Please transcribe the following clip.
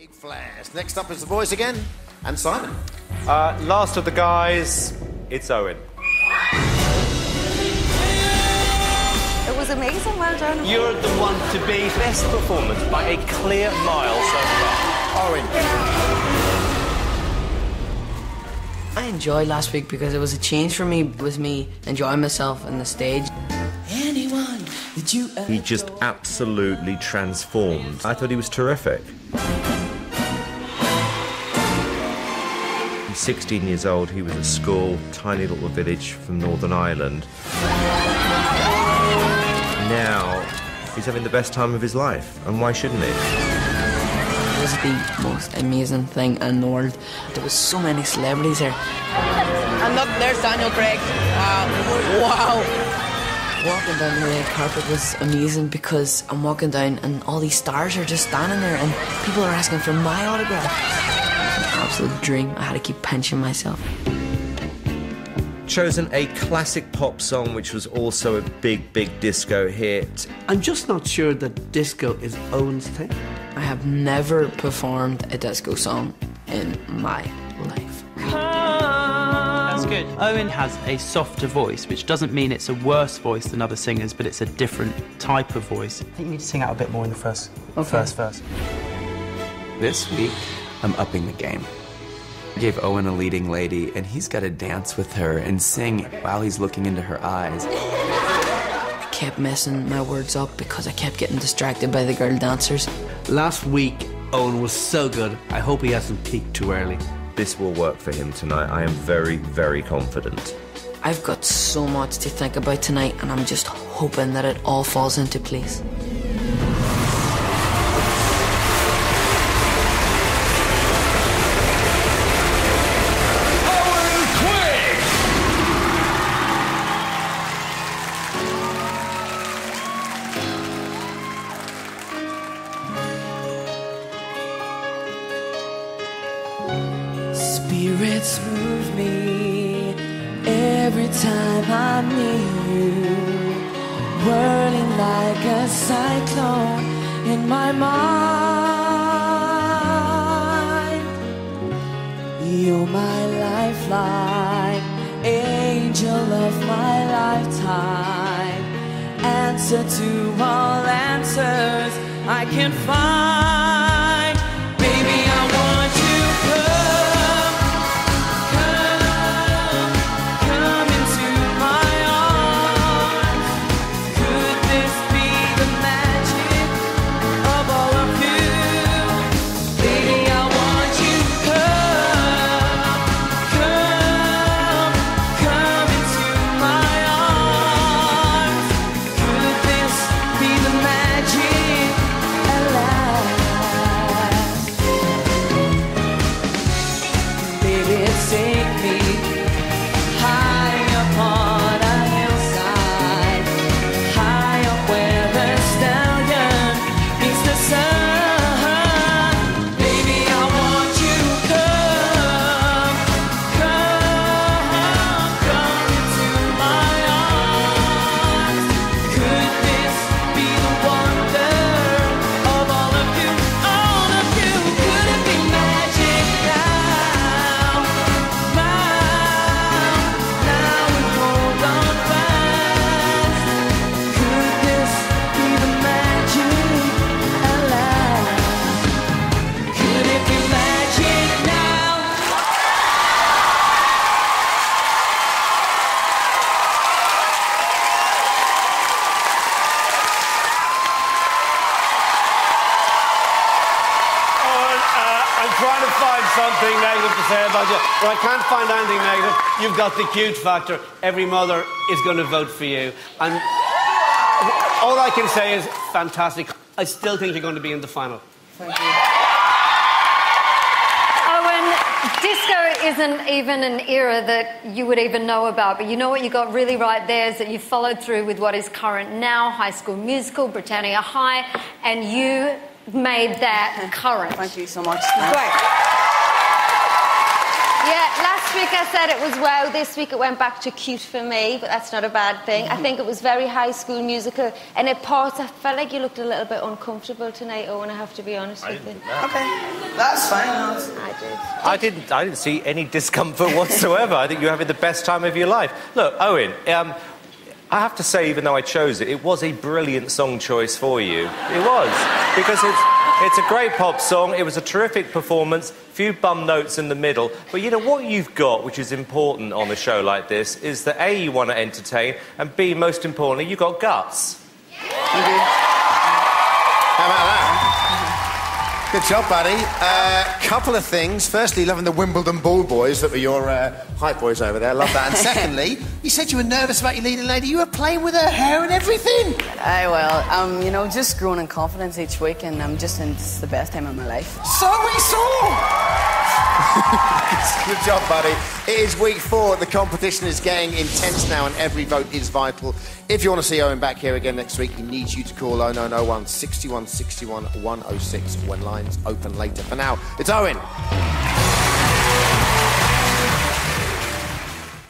Big flares. Next up is the boys again, and Simon. Last of the guys, it's Owen. It was amazing, well done. You're the one to beat. Best performance by a clear mile so far. Owen. I enjoyed last week because it was a change for me. It was me enjoying myself on the stage. Anyone that you He just absolutely transformed. I thought he was terrific. He's 16 years old, he was at school, tiny little village from Northern Ireland. Now, he's having the best time of his life, and why shouldn't he? It was the most amazing thing in the world. There was so many celebrities there. And look, there's Daniel Craig. Wow. Walking down the red carpet was amazing because I'm walking down and all these stars are just standing there and people are asking for my autograph. It's an absolute dream. I had to keep pinching myself. Chosen a classic pop song which was also a big disco hit. I'm just not sure that disco is Owen's thing. I have never performed a disco song in my life. That's good. Owen has a softer voice, which doesn't mean it's a worse voice than other singers, but it's a different type of voice. I think you need to sing out a bit more in the first verse. This week, I'm upping the game. I gave Owen a leading lady, and he's got to dance with her and sing while he's looking into her eyes. I kept messing my words up because I kept getting distracted by the girl dancers. Last week, Owen was so good. I hope he hasn't peaked too early. This will work for him tonight. I am very confident. I've got so much to think about tonight and I'm just hoping that it all falls into place. Eoghan Quigg! Spirits move me every time I'm near you, whirling like a cyclone in my mind. You're my lifeline, angel of my lifetime, answer to all answers I can find. Baby, I want you. Something negative to say about you, but I can't find anything negative. You've got the cute factor. Every mother is going to vote for you. And all I can say is fantastic. I still think you're going to be in the final. Thank you. Owen, disco isn't even an era that you would even know about, but you know what you got really right there is that you followed through with what is current now, High School Musical, Britannia High, and you made that current. Thank you so much. Great. Yeah, last week I said it was wow, this week it went back to cute for me, but that's not a bad thing. I think it was very High School Musical, and at parts I felt like you looked a little bit uncomfortable tonight, Owen, I have to be honest with you. Okay, that's fine. I did. I didn't see any discomfort whatsoever. I think you're having the best time of your life. Look, Owen, I have to say, even though I chose it, it was a brilliant song choice for you. It was. Because it's a great pop song. It was a terrific performance. Few bum notes in the middle. But you know, what you've got, which is important on a show like this, is that A, you want to entertain, and B, most importantly, you've got guts. How about that? Good job, buddy. Couple of things. Firstly, loving the Wimbledon ball boys that were your hype boys over there. Love that. And secondly, you said you were nervous about your leading lady. You were playing with her hair and everything. Aye, well, you know, just growing in confidence each week, and I'm just in the best time of my life. So we saw. Good job, buddy. It is week 4. The competition is getting intense now, and every vote is vital. If you want to see Owen back here again next week, he needs you to call 0901 61 61 106 when lines open later. For now, it's Owen.